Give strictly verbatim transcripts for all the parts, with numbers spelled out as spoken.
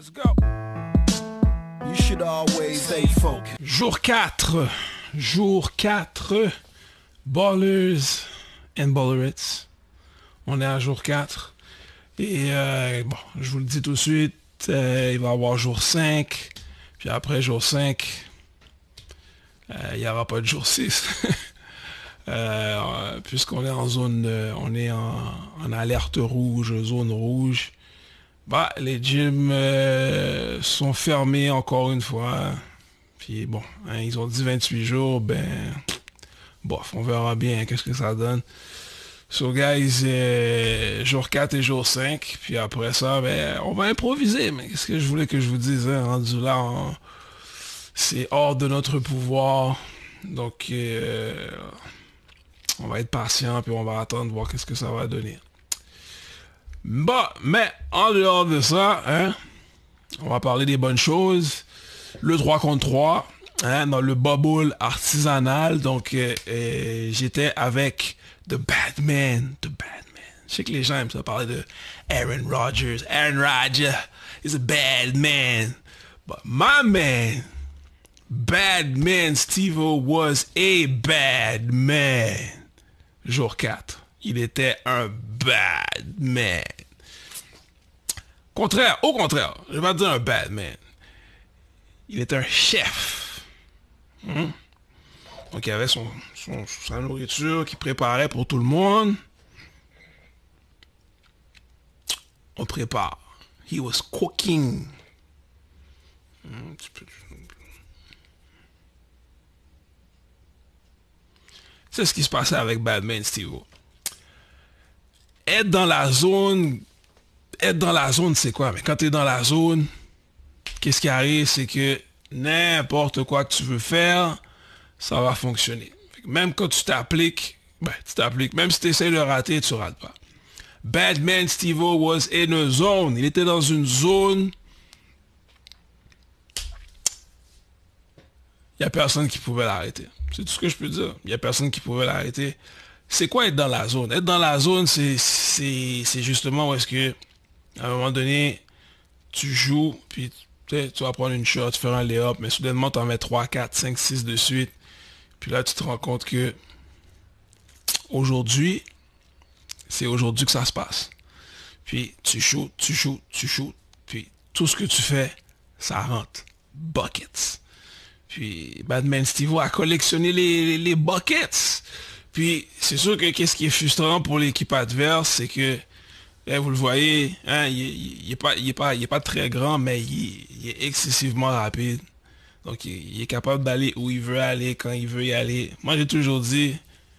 Let's go. You should always stay focused. Jour quatre. Jour quatre. Ballers and Ballerettes. On est à jour quatre. Et euh, bon, je vous le dis tout de suite, euh, il va y avoir jour cinq. Puis après jour cinq, euh, il n'y aura pas de jour six. euh, Puisqu'on est en zone, euh, on est en, en alerte rouge, zone rouge. Bah, les gyms euh, sont fermés encore une fois. Puis bon, hein, ils ont dit vingt-huit jours, ben, bof, on verra bien hein, qu'est-ce que ça donne. So guys, euh, jour quatre et jour cinq, puis après ça, ben, on va improviser. Mais qu'est-ce que je voulais que je vous dise, hein, rendu là, on... c'est hors de notre pouvoir. Donc, euh, on va être patient, puis on va attendre voir qu'est-ce que ça va donner. Bon, mais en dehors de ça, hein, on va parler des bonnes choses. Le trois contre trois, hein, dans le bubble artisanal. Donc, euh, euh, j'étais avec The Batman. The Batman. Je sais que les gens aiment ça parler de Aaron Rodgers. Aaron Rodgers is a bad man. But my man, Batman Steve-O was a bad man. Jour quatre. Il était un bad man. Contraire, au contraire, je vais pas dire un bad man. Il était un chef. Hmm? Donc il avait son, son, sa nourriture qu'il préparait pour tout le monde. On prépare. He was cooking. Hmm, C'est ce qui se passait avec Batman Steve-O. Être dans la zone, être dans la zone, c'est quoi? Mais quand tu es dans la zone, qu'est-ce qui arrive? C'est que n'importe quoi que tu veux faire, ça va fonctionner. Même quand tu t'appliques, ben, tu t'appliques. Même si tu essaies de rater, tu rates pas. Batman Steve-O was in a zone. Il était dans une zone. Il n'y a personne qui pouvait l'arrêter. C'est tout ce que je peux dire. Il n'y a personne qui pouvait l'arrêter. C'est quoi être dans la zone? Être dans la zone, c'est, c'est, c'est justement où est-ce que, à un moment donné, tu joues, puis tu vas prendre une shot, tu fais un lay-up, mais soudainement, tu en mets trois, quatre, cinq, six de suite. Puis là, tu te rends compte que aujourd'hui, c'est aujourd'hui que ça se passe. Puis tu shoots, tu shoots, tu shoots, puis tout ce que tu fais, ça rentre. Buckets. Puis Batman Steve-O a collectionné les, les, les buckets. Puis c'est sûr que qu'est-ce qui est frustrant pour l'équipe adverse, c'est que là, vous le voyez, hein, il, il, il est pas, il est pas, il est pas très grand, mais il, il est excessivement rapide. Donc il, il est capable d'aller où il veut aller quand il veut y aller. Moi j'ai toujours dit,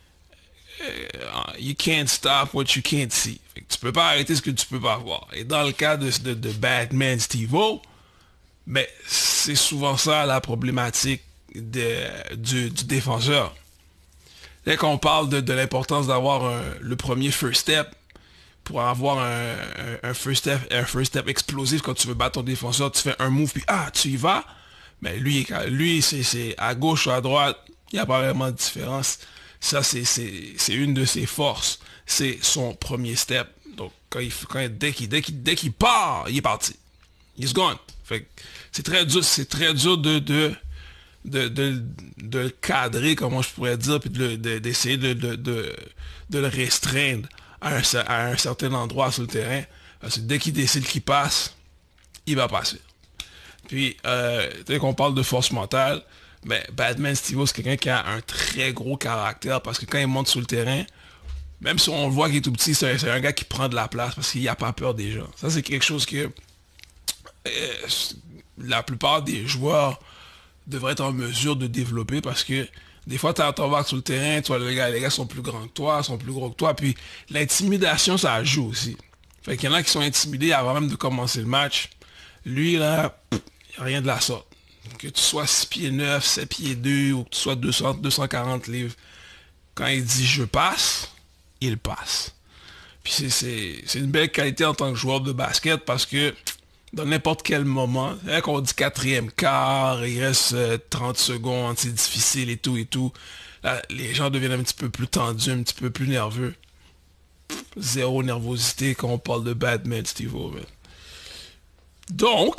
uh, you can't stop what you can't see. Fait que tu peux pas arrêter ce que tu peux pas voir. Et dans le cas de, de, de Batman Steve-O, ben c'est souvent ça la problématique de, du, du défenseur. Dès qu'on parle de, de l'importance d'avoir un, le premier first step, pour avoir un, un, un first step, un first step explosif quand tu veux battre ton défenseur, tu fais un move puis ah tu y vas, mais lui, lui c'est, c'est à gauche ou à droite, il n'y a pas vraiment de différence. Ça c'est, c'est, c'est une de ses forces, c'est son premier step. Donc quand il, quand, dès qu'il, dès qu'il, dès qu'il part, il est parti, he's gone. Fait que c'est très dur, c'est très dur de de De, de, de le cadrer, comment je pourrais dire, puis de, de, d'essayer de, de, de, de le restreindre à un, à un certain endroit sur le terrain. Parce que dès qu'il décide qu'il passe, il va passer. Puis, euh, dès qu'on parle de force mentale, ben, Batman Steve-O, c'est quelqu'un qui a un très gros caractère, parce que quand il monte sur le terrain, même si on le voit qu'il est tout petit, c'est un, c'est un gars qui prend de la place, parce qu'il n'a pas peur des gens. Ça, c'est quelque chose que euh, la plupart des joueurs devrait être en mesure de développer, parce que des fois, tu as ton bac sur le terrain, toi, les gars, les gars sont plus grands que toi, sont plus gros que toi, puis l'intimidation, ça joue aussi. Fait qu'il y en a qui sont intimidés avant même de commencer le match. Lui, là, il n'y a rien de la sorte. Que tu sois six pieds neuf, sept pieds deux, ou que tu sois deux cents, deux cent quarante livres, quand il dit « je passe », il passe. Puis c'est, c'est, c'est une belle qualité en tant que joueur de basket, parce que dans n'importe quel moment, hein, quand on dit quatrième quart, il reste euh, trente secondes, c'est difficile et tout et tout. Là, les gens deviennent un petit peu plus tendus, un petit peu plus nerveux. Zéro nervosité quand on parle de Batman Steve-O. Donc,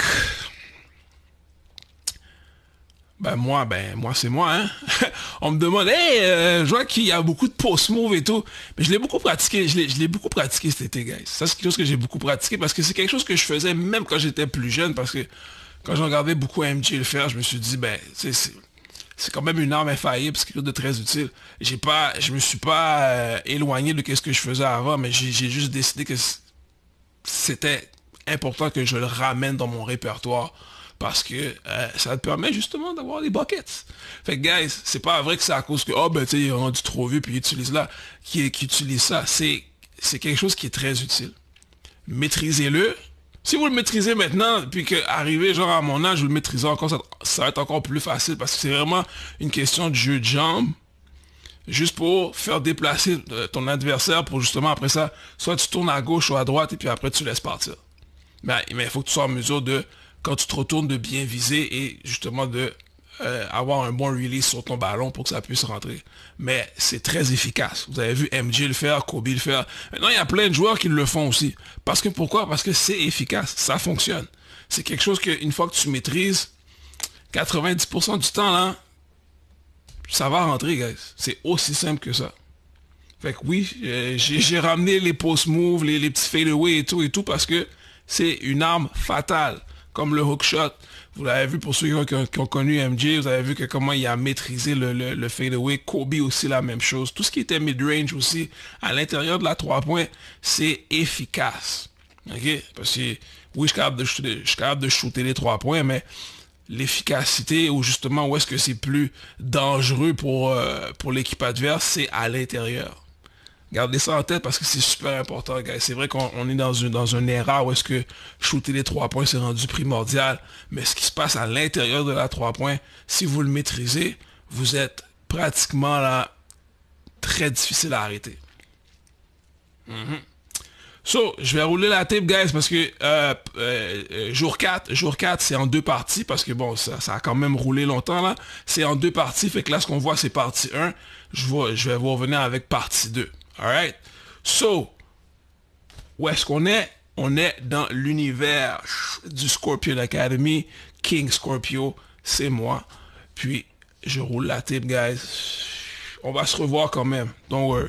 ben moi, ben moi c'est moi, hein. On me demande, hey, euh, je vois qu'il y a beaucoup de post-move et tout. Mais je l'ai beaucoup pratiqué, je l'ai, je l'ai beaucoup pratiqué cet été, guys. Ça, c'est quelque chose que j'ai beaucoup pratiqué parce que c'est quelque chose que je faisais même quand j'étais plus jeune, parce que quand je regardais beaucoup M J le faire, je me suis dit, ben, c'est, c'est, c'est quand même une arme infaillible, c'est quelque chose de très utile. J'ai pas, je me suis pas euh, éloigné de ce que je faisais avant, mais j'ai, j'ai juste décidé que c'était important que je le ramène dans mon répertoire parce que euh, ça te permet justement d'avoir des buckets. Fait que guys, c'est pas vrai que c'est à cause que oh ben tu sais il est rendu trop vieux puis il utilise là qui, qui utilise ça. C'est c'est quelque chose qui est très utile. Maîtrisez-le. Si vous le maîtrisez maintenant, puis que arrivé genre à mon âge, vous le maîtrisez encore, ça, ça va être encore plus facile parce que c'est vraiment une question de jeu de jambes juste pour faire déplacer ton adversaire pour justement après ça, soit tu tournes à gauche ou à droite et puis après tu laisses partir. Mais il faut que tu sois en mesure de, quand tu te retournes, de bien viser et justement de euh, avoir un bon release sur ton ballon pour que ça puisse rentrer. Mais c'est très efficace. Vous avez vu M J le faire, Kobe le faire. Maintenant, il y a plein de joueurs qui le font aussi. Parce que pourquoi? Parce que c'est efficace. Ça fonctionne. C'est quelque chose qu'une fois que tu maîtrises, quatre-vingt-dix pour cent du temps, là, ça va rentrer, guys. C'est aussi simple que ça. Fait que oui, euh, j'ai, j'ai ramené les post-moves, les, les petits fadeaway et tout et tout parce que c'est une arme fatale. Comme le hook shot. Vous l'avez vu pour ceux qui ont, qui ont connu M J, vous avez vu que comment il a maîtrisé le, le, le fadeaway. Kobe aussi la même chose. Tout ce qui était mid-range aussi, à l'intérieur de la trois points, c'est efficace. OK? Parce que oui, je suis capable de shooter, je suis capable de shooter les trois points, mais l'efficacité ou justement où est-ce que c'est plus dangereux pour, euh, pour l'équipe adverse, c'est à l'intérieur. Gardez ça en tête parce que c'est super important, guys. C'est vrai qu'on on est dans une, dans une era où est-ce que shooter les trois points c'est rendu primordial, mais ce qui se passe à l'intérieur de la trois points, si vous le maîtrisez, vous êtes pratiquement là très difficile à arrêter. Mm-hmm. So, je vais rouler la tape, guys, parce que euh, euh, jour quatre, jour quatre, c'est en deux parties, parce que bon, ça, ça a quand même roulé longtemps, là. C'est en deux parties, fait que là, ce qu'on voit, c'est partie un. Je, vois, je vais vous revenir avec partie deux. Alright? So, où est-ce qu'on est? On est dans l'univers du Scorpion Academy. King Scorpio, c'est moi. Puis, je roule la tape, guys. On va se revoir quand même. Don't worry.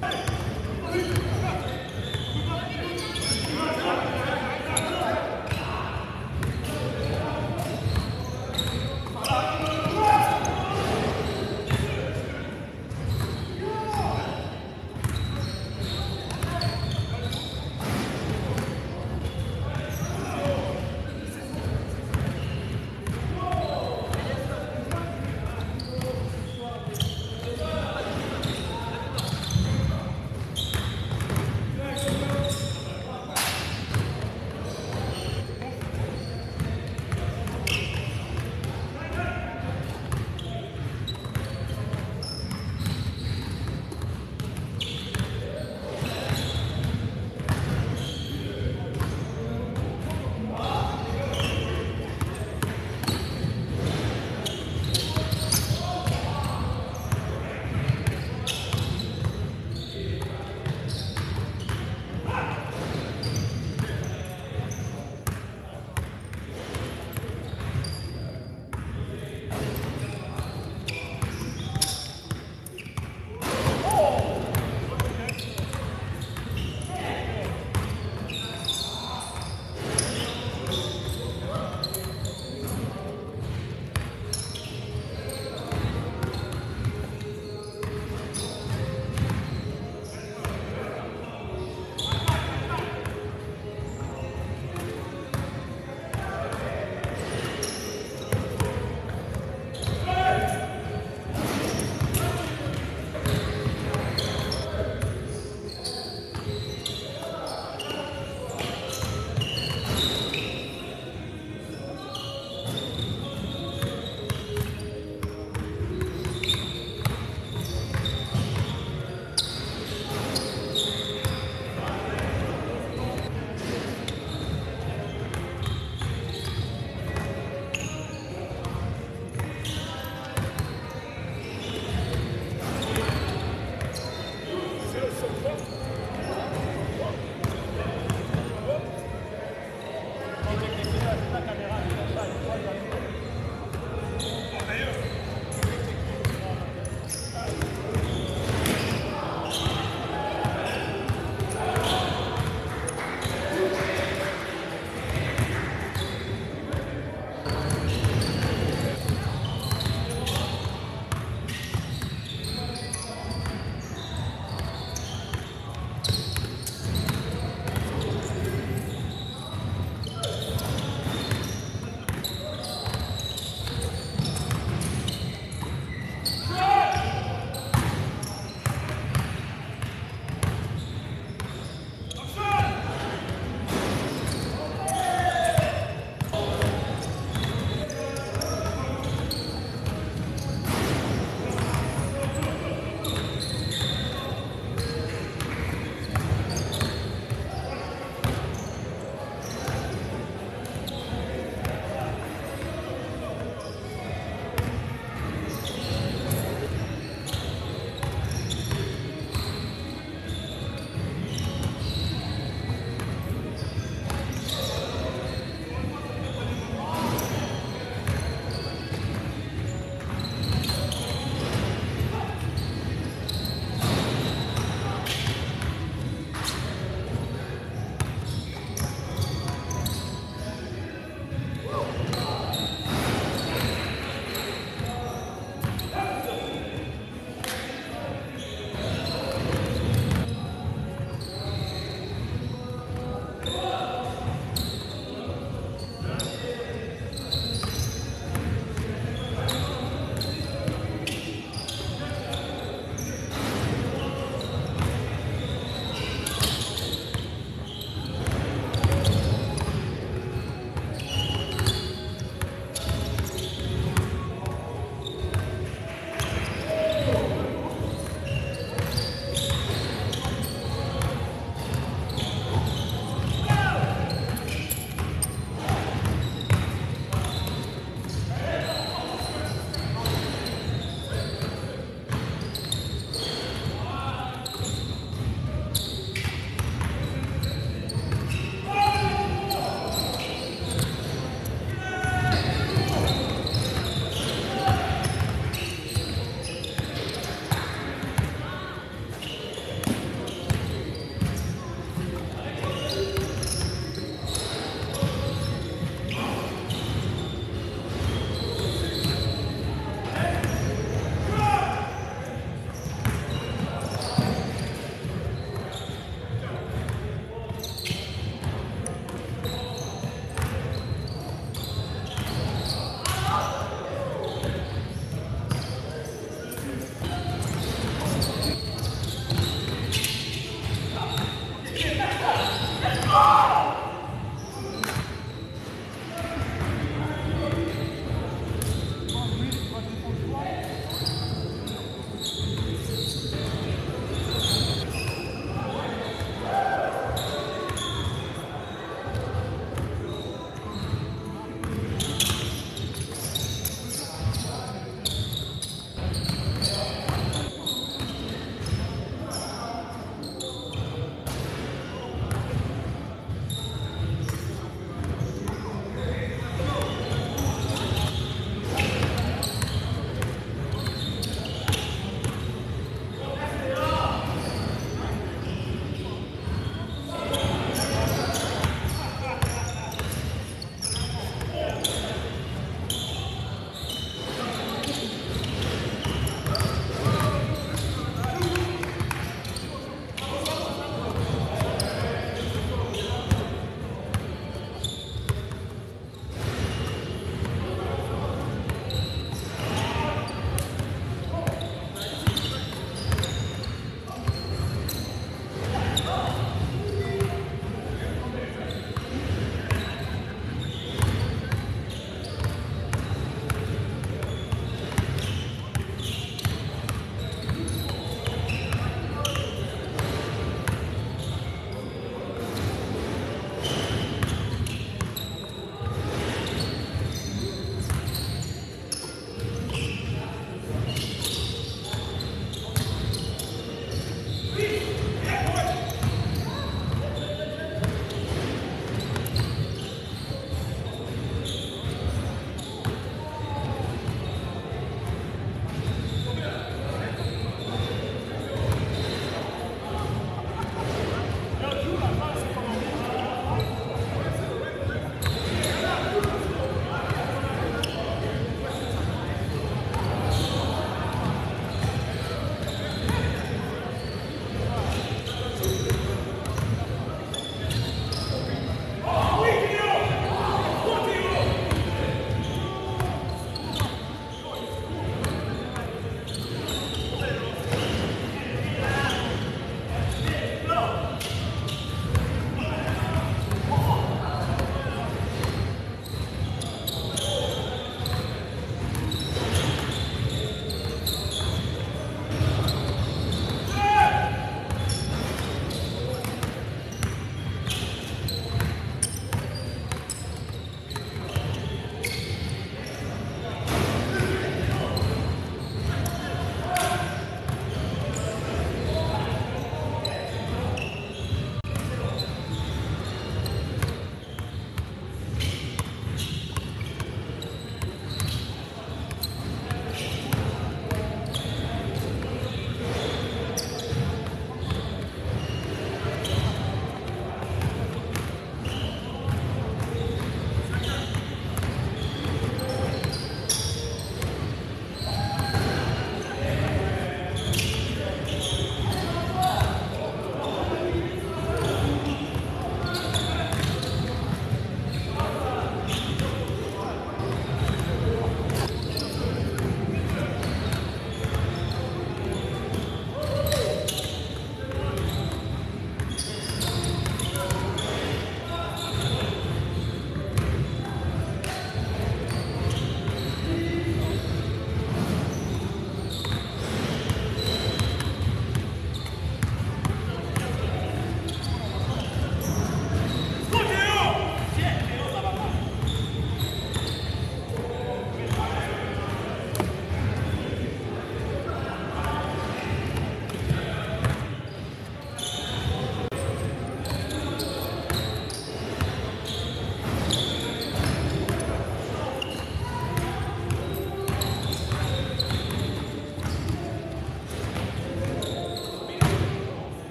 Bye.